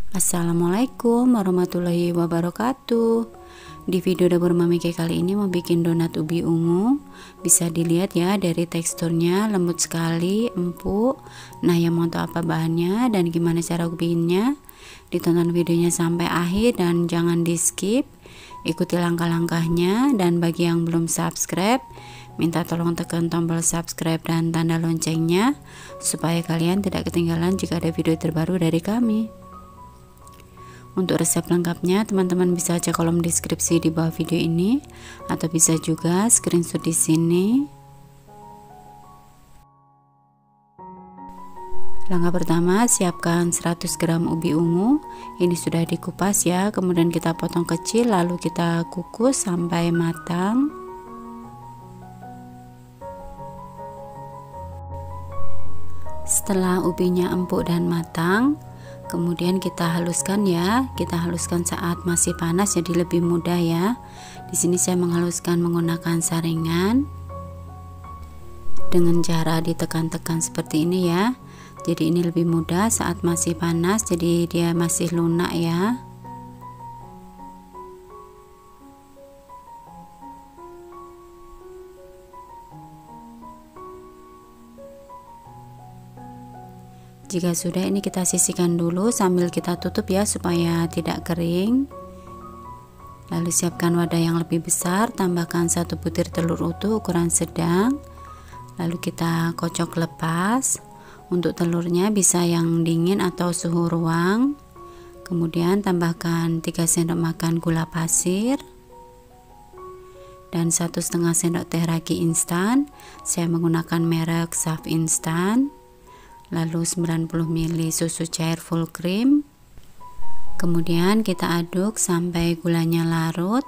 Assalamualaikum warahmatullahi wabarakatuh. Di video dapur Mami K kali ini mau bikin donat ubi ungu. Bisa dilihat ya dari teksturnya lembut sekali, empuk. Nah, yang mau tahu apa bahannya dan gimana cara bikinnya, ditonton videonya sampai akhir dan jangan di skip. Ikuti langkah-langkahnya, dan bagi yang belum subscribe, minta tolong tekan tombol subscribe dan tanda loncengnya supaya kalian tidak ketinggalan jika ada video terbaru dari kami. Untuk resep lengkapnya teman-teman bisa cek kolom deskripsi di bawah video ini atau bisa juga screenshot di sini. Langkah pertama, siapkan 100 gram ubi ungu. Ini sudah dikupas ya, kemudian kita potong kecil lalu kita kukus sampai matang. Setelah ubinya empuk dan matang, kemudian kita haluskan ya. Kita haluskan saat masih panas jadi lebih mudah ya. Di sini saya menghaluskan menggunakan saringan dengan cara ditekan-tekan seperti ini ya. Jadi ini lebih mudah saat masih panas, jadi dia masih lunak ya. Jika sudah, ini kita sisihkan dulu sambil kita tutup ya supaya tidak kering. Lalu siapkan wadah yang lebih besar, tambahkan 1 butir telur utuh ukuran sedang. Lalu kita kocok lepas. Untuk telurnya bisa yang dingin atau suhu ruang. Kemudian tambahkan 3 sendok makan gula pasir dan 1,5 sendok teh ragi instan. Saya menggunakan merek Saf Instan. Lalu 90 ml susu cair full cream. Kemudian kita aduk sampai gulanya larut.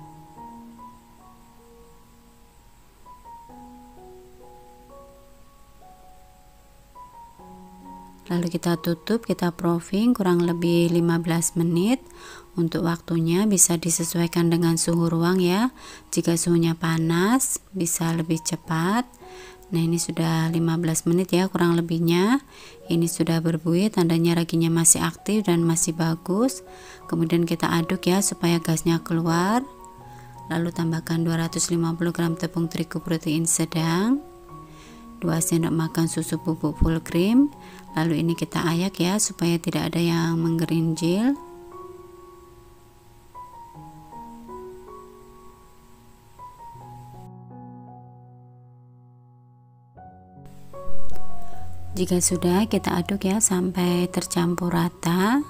Lalu kita tutup, kita proofing kurang lebih 15 menit. Untuk waktunya bisa disesuaikan dengan suhu ruang ya. Jika suhunya panas bisa lebih cepat. Nah, ini sudah 15 menit ya kurang lebihnya. Ini sudah berbuih, tandanya raginya masih aktif dan masih bagus. Kemudian kita aduk ya supaya gasnya keluar. Lalu tambahkan 250 gram tepung terigu protein sedang, 2 sendok makan susu bubuk full cream. Lalu ini kita ayak ya supaya tidak ada yang menggerinjil. Jika sudah, kita aduk ya sampai tercampur rata.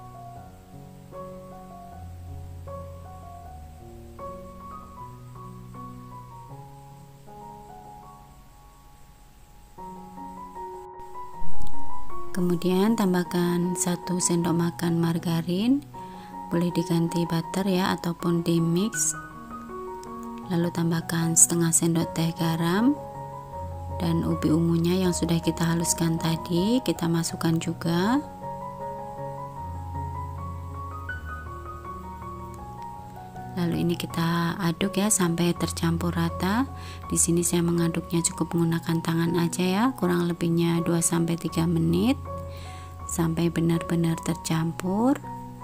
Kemudian tambahkan 1 sendok makan margarin, boleh diganti butter ya ataupun di mix. Lalu tambahkan setengah sendok teh garam, dan ubi ungunya yang sudah kita haluskan tadi kita masukkan juga. Lalu ini kita aduk ya sampai tercampur rata. Di sini saya mengaduknya cukup menggunakan tangan aja ya, kurang lebihnya 2-3 menit sampai benar-benar tercampur.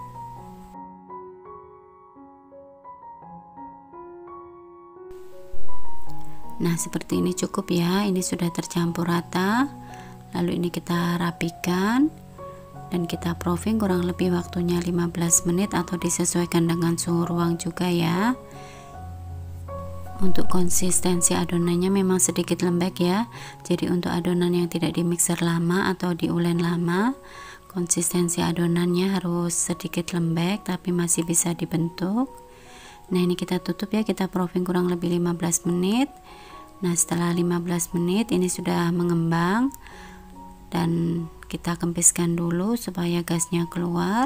Nah, seperti ini cukup ya, ini sudah tercampur rata. Lalu ini kita rapikan dan kita proofing kurang lebih waktunya 15 menit atau disesuaikan dengan suhu ruang juga ya. Untuk konsistensi adonannya memang sedikit lembek ya. Jadi untuk adonan yang tidak di mixer lama atau diulen lama, konsistensi adonannya harus sedikit lembek tapi masih bisa dibentuk. Nah, ini kita tutup ya, kita proofing kurang lebih 15 menit. Nah, setelah 15 menit ini sudah mengembang dan kita kempiskan dulu supaya gasnya keluar.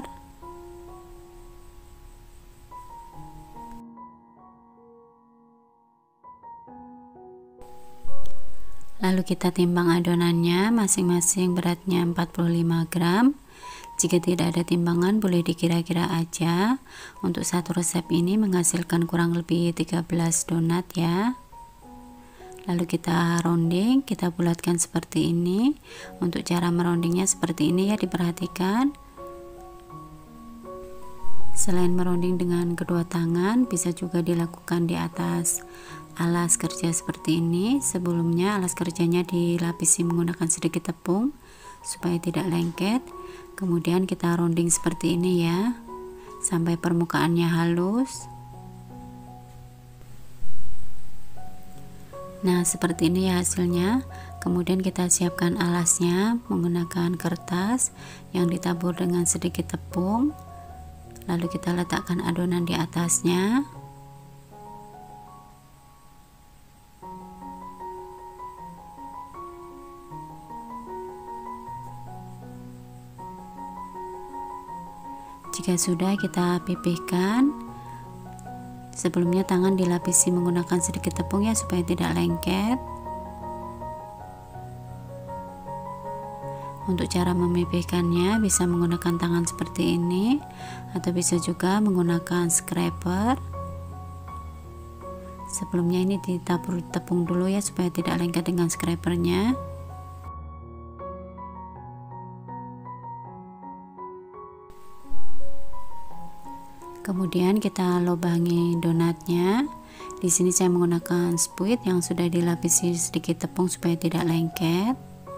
Lalu kita timbang adonannya, masing-masing beratnya 45 gram. Jika tidak ada timbangan boleh dikira-kira aja. Untuk satu resep ini menghasilkan kurang lebih 13 donat ya. Lalu kita rounding, kita bulatkan seperti ini. Untuk cara merondingnya seperti ini ya, diperhatikan. Selain meronding dengan kedua tangan, bisa juga dilakukan di atas alas kerja seperti ini. Sebelumnya alas kerjanya dilapisi menggunakan sedikit tepung supaya tidak lengket. Kemudian kita rounding seperti ini ya, sampai permukaannya halus. Nah, seperti ini ya hasilnya. Kemudian kita siapkan alasnya menggunakan kertas yang ditabur dengan sedikit tepung. Lalu kita letakkan adonan di atasnya. Jika sudah, kita pipihkan. Sebelumnya tangan dilapisi menggunakan sedikit tepung ya, supaya tidak lengket. Untuk cara memipihkannya bisa menggunakan tangan seperti ini, atau bisa juga menggunakan scraper. Sebelumnya ini ditabur tepung dulu ya, supaya tidak lengket dengan scrapernya. Kemudian kita lubangi donatnya. Di sini saya menggunakan spuit yang sudah dilapisi sedikit tepung supaya tidak lengket.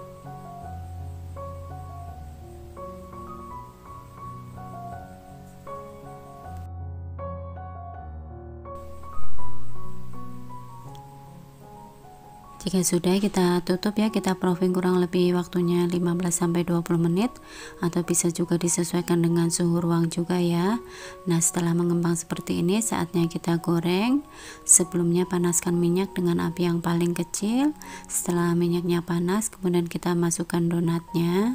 Jika sudah, kita tutup ya, kita proofing kurang lebih waktunya 15-20 menit, atau bisa juga disesuaikan dengan suhu ruang juga ya. Nah, setelah mengembang seperti ini, saatnya kita goreng. Sebelumnya panaskan minyak dengan api yang paling kecil. Setelah minyaknya panas, kemudian kita masukkan donatnya.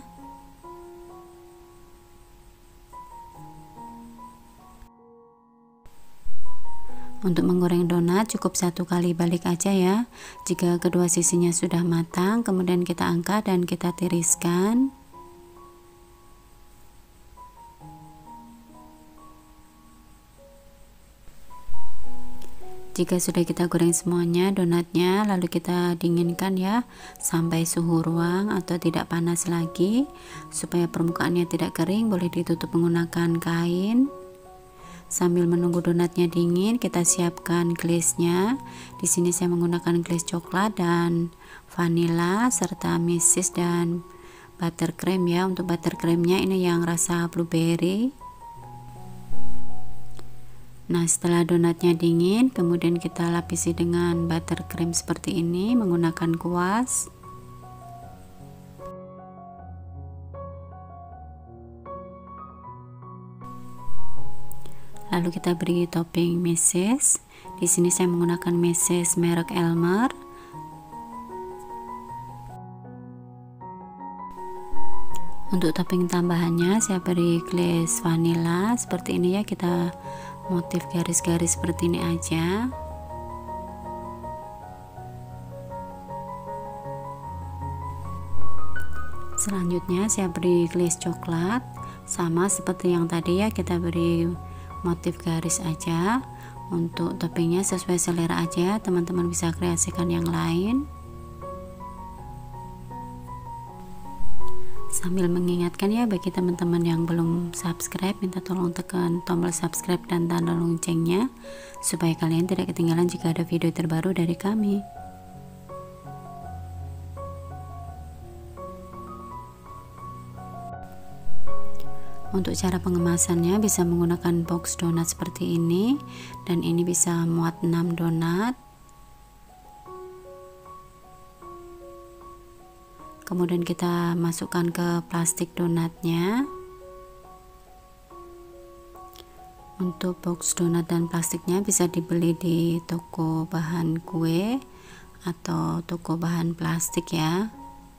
Untuk menggoreng donat cukup satu kali balik aja ya. Jika kedua sisinya sudah matang, kemudian kita angkat dan kita tiriskan. Jika sudah kita goreng semuanya donatnya, lalu kita dinginkan ya sampai suhu ruang atau tidak panas lagi. Supaya permukaannya tidak kering, boleh ditutup menggunakan kain. Sambil menunggu donatnya dingin, kita siapkan glaze-nya. Di sini saya menggunakan glaze coklat dan vanilla serta mesis dan buttercream ya. Untuk buttercreamnya ini yang rasa blueberry. Nah, setelah donatnya dingin, kemudian kita lapisi dengan buttercream seperti ini menggunakan kuas. Lalu kita beri topping meses. Di sini saya menggunakan meses merek Elmer. Untuk topping tambahannya saya beri glaze vanilla seperti ini ya, kita motif garis-garis seperti ini aja. Selanjutnya saya beri glaze coklat, sama seperti yang tadi ya, kita beri motif garis aja. Untuk toppingnya sesuai selera aja, teman-teman bisa kreasikan yang lain. Sambil mengingatkan ya, bagi teman-teman yang belum subscribe, minta tolong tekan tombol subscribe dan tanda loncengnya supaya kalian tidak ketinggalan jika ada video terbaru dari kami. Untuk cara pengemasannya bisa menggunakan box donat seperti ini, dan ini bisa muat 6 donat. Kemudian kita masukkan ke plastik donatnya. Untuk box donat dan plastiknya bisa dibeli di toko bahan kue atau toko bahan plastik ya.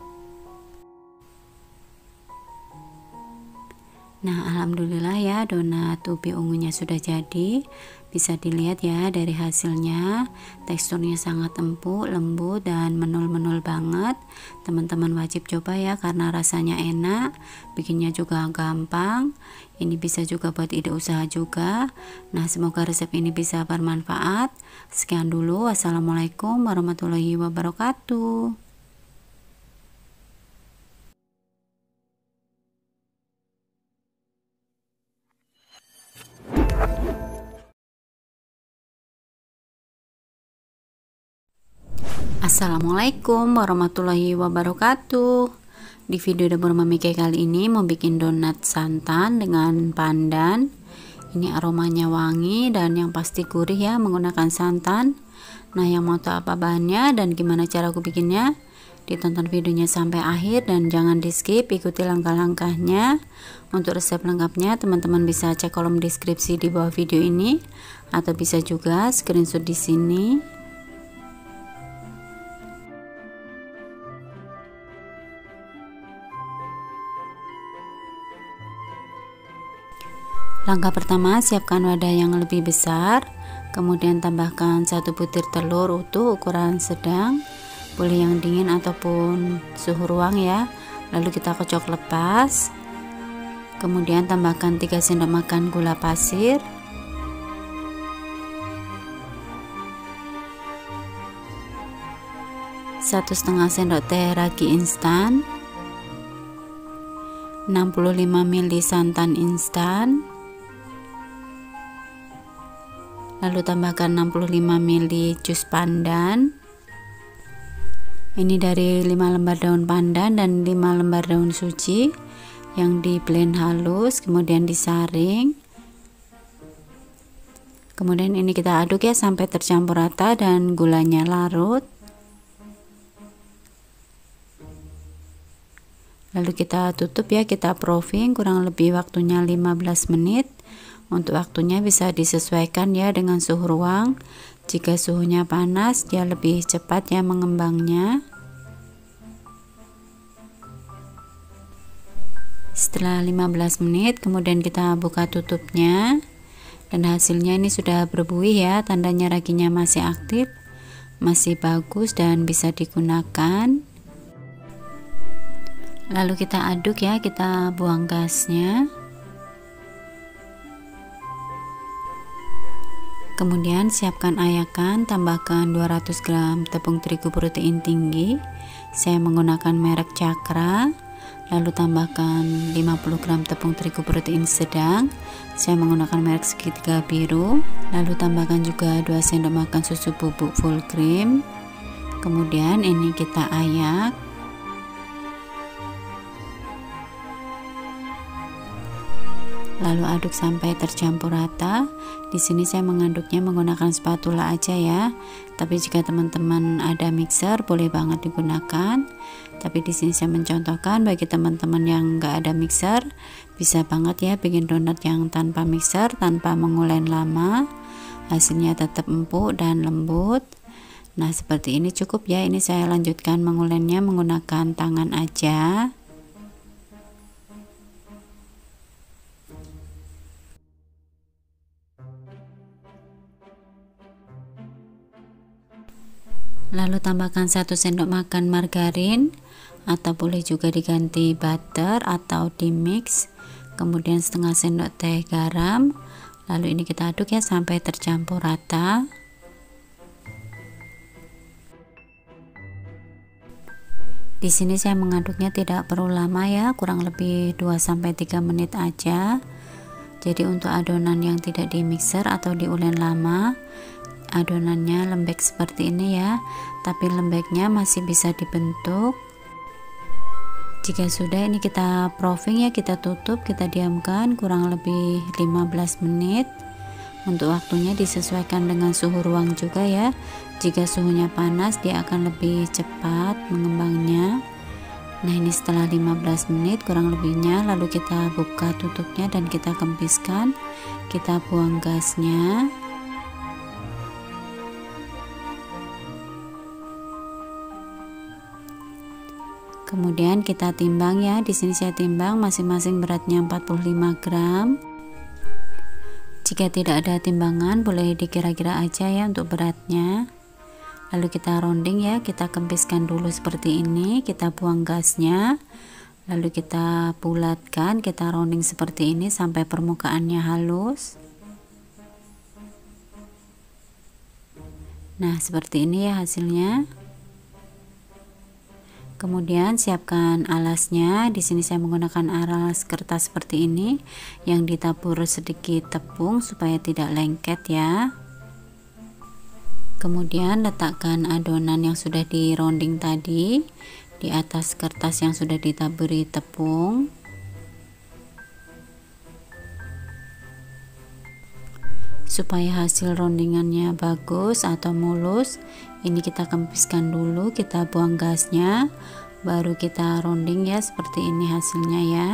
Nah, alhamdulillah ya, donat ubi ungunya sudah jadi. Bisa dilihat ya dari hasilnya, teksturnya sangat empuk, lembut, dan menul-menul banget. Teman-teman wajib coba ya, karena rasanya enak, bikinnya juga gampang. Ini bisa juga buat ide usaha juga. Nah, semoga resep ini bisa bermanfaat. Sekian dulu, wassalamualaikum warahmatullahi wabarakatuh. Assalamualaikum warahmatullahi wabarakatuh. Di video dapur Mami Kay kali ini mau bikin donat santan dengan pandan. Ini aromanya wangi dan yang pasti gurih ya, menggunakan santan. Nah, yang mau tahu apa bahannya dan gimana cara aku bikinnya, ditonton videonya sampai akhir dan jangan di skip, ikuti langkah-langkahnya. Untuk resep lengkapnya teman-teman bisa cek kolom deskripsi di bawah video ini atau bisa juga screenshot di sini. Langkah pertama, siapkan wadah yang lebih besar, kemudian tambahkan 1 butir telur utuh ukuran sedang, boleh yang dingin ataupun suhu ruang ya. Lalu kita kocok lepas, kemudian tambahkan 3 sendok makan gula pasir, satu setengah sendok teh ragi instan, 65 ml santan instan, lalu tambahkan 65 ml jus pandan. Ini dari 5 lembar daun pandan dan 5 lembar daun suji yang di blend halus kemudian disaring. Kemudian ini kita aduk ya sampai tercampur rata dan gulanya larut. Lalu kita tutup ya, kita proofing kurang lebih waktunya 15 menit. Untuk waktunya bisa disesuaikan ya dengan suhu ruang. Jika suhunya panas dia lebih cepat ya mengembangnya. Setelah 15 menit kemudian kita buka tutupnya dan hasilnya ini sudah berbuih ya, tandanya raginya masih aktif, masih bagus dan bisa digunakan. Lalu kita aduk ya, kita buang gasnya. Kemudian siapkan ayakan, tambahkan 200 gram tepung terigu protein tinggi, saya menggunakan merek Cakra. Lalu tambahkan 50 gram tepung terigu protein sedang, saya menggunakan merek segitiga biru. Lalu tambahkan juga 2 sendok makan susu bubuk full cream. Kemudian ini kita ayak. Lalu aduk sampai tercampur rata. Di sini saya mengaduknya menggunakan spatula aja ya. Tapi jika teman-teman ada mixer boleh banget digunakan. Tapi di sini saya mencontohkan bagi teman-teman yang nggak ada mixer, bisa banget ya bikin donat yang tanpa mixer, tanpa mengulen lama. Hasilnya tetap empuk dan lembut. Nah, seperti ini cukup ya. Ini saya lanjutkan mengulennya menggunakan tangan aja. Lalu tambahkan 1 sendok makan margarin atau boleh juga diganti butter atau dimix. Kemudian setengah sendok teh garam. Lalu ini kita aduk ya sampai tercampur rata. Di sini saya mengaduknya tidak perlu lama ya, kurang lebih 2-3 menit aja. Jadi untuk adonan yang tidak di mixer atau diulen lama, adonannya lembek seperti ini ya, tapi lembeknya masih bisa dibentuk. Jika sudah, ini kita proofing ya, kita tutup, kita diamkan kurang lebih 15 menit. Untuk waktunya disesuaikan dengan suhu ruang juga ya. Jika suhunya panas dia akan lebih cepat mengembangnya. Nah, ini setelah 15 menit kurang lebihnya, lalu kita buka tutupnya dan kita kempiskan, kita buang gasnya. Kemudian kita timbang ya. Di sini saya timbang masing-masing beratnya 45 gram. Jika tidak ada timbangan boleh dikira-kira aja ya untuk beratnya. Lalu kita rounding ya, kita kempiskan dulu seperti ini, kita buang gasnya. Lalu kita bulatkan, kita rounding seperti ini sampai permukaannya halus. Nah, seperti ini ya hasilnya. Kemudian siapkan alasnya. Di sini saya menggunakan alas kertas seperti ini yang ditabur sedikit tepung supaya tidak lengket ya. Kemudian letakkan adonan yang sudah di rounding tadi di atas kertas yang sudah ditaburi tepung. Supaya hasil roundingannya bagus atau mulus, ini kita kempiskan dulu, kita buang gasnya, baru kita rounding ya, seperti ini hasilnya ya.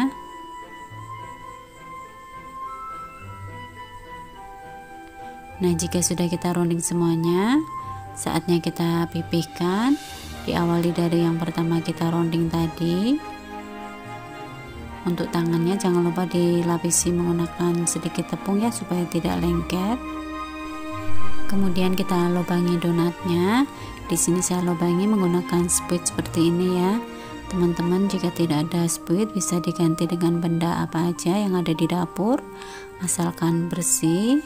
Nah, jika sudah kita rounding semuanya, saatnya kita pipihkan. Diawali dari yang pertama kita rounding tadi. Untuk tangannya jangan lupa dilapisi menggunakan sedikit tepung ya, supaya tidak lengket. Kemudian kita lubangi donatnya. Di sini saya lubangi menggunakan spuit seperti ini ya. Teman-teman, jika tidak ada spuit bisa diganti dengan benda apa aja yang ada di dapur, asalkan bersih.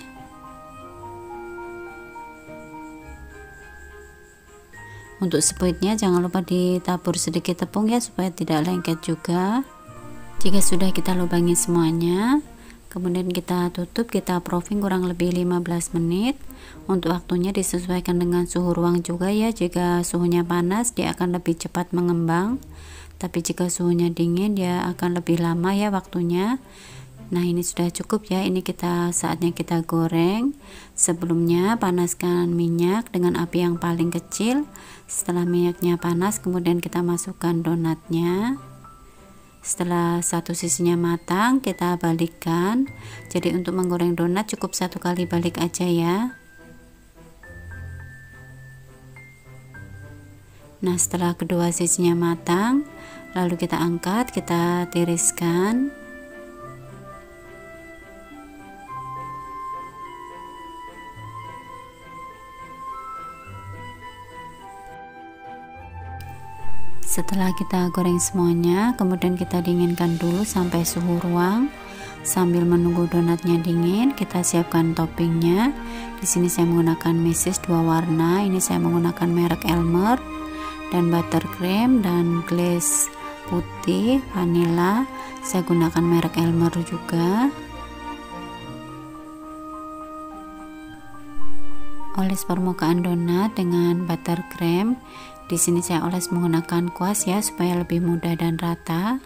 Untuk spuitnya jangan lupa ditabur sedikit tepung ya, supaya tidak lengket juga. Jika sudah kita lubangi semuanya, kemudian kita tutup, kita proofing kurang lebih 15 menit. Untuk waktunya disesuaikan dengan suhu ruang juga ya. Jika suhunya panas dia akan lebih cepat mengembang, tapi jika suhunya dingin dia akan lebih lama ya waktunya. Nah, ini sudah cukup ya. Ini saatnya kita goreng. Sebelumnya panaskan minyak dengan api yang paling kecil. Setelah minyaknya panas, kemudian kita masukkan donatnya. Setelah satu sisinya matang, kita balikkan. Jadi untuk menggoreng donat cukup satu kali balik aja ya. Nah, setelah kedua sisinya matang, lalu kita angkat, kita tiriskan. Setelah kita goreng semuanya, kemudian kita dinginkan dulu sampai suhu ruang. Sambil menunggu donatnya dingin, kita siapkan toppingnya. Di sini saya menggunakan meses 2 warna. Ini saya menggunakan merek Elmer, dan buttercream dan glaze putih vanilla. Saya gunakan merek Elmer juga. Oles permukaan donat dengan buttercream. Di sini saya oles menggunakan kuas ya, supaya lebih mudah dan rata.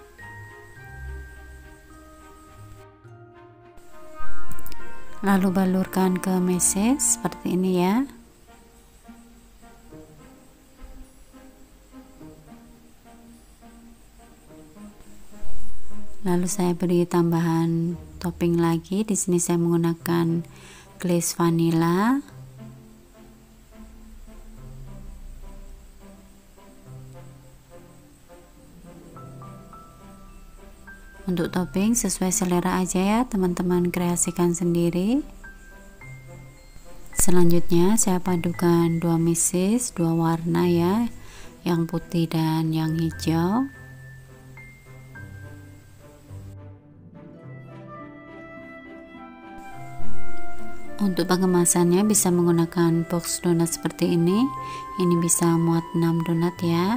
Lalu balurkan ke meses seperti ini ya. Lalu saya beri tambahan topping lagi. Di sini saya menggunakan glaze vanilla. Untuk topping sesuai selera aja ya, teman-teman kreasikan sendiri. Selanjutnya saya padukan 2 meses 2 warna ya, yang putih dan yang hijau. Untuk pengemasannya bisa menggunakan box donat seperti ini. Ini bisa muat 6 donat ya.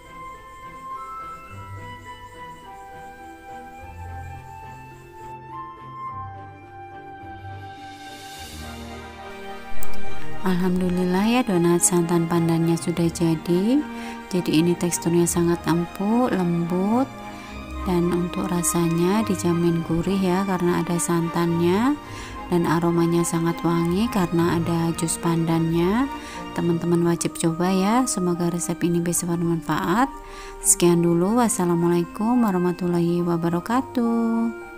Alhamdulillah ya, donat santan pandannya sudah jadi. Jadi ini teksturnya sangat empuk, lembut, dan untuk rasanya dijamin gurih ya, karena ada santannya, dan aromanya sangat wangi karena ada jus pandannya. Teman-teman wajib coba ya. Semoga resep ini bisa bermanfaat. Sekian dulu, wassalamualaikum warahmatullahi wabarakatuh.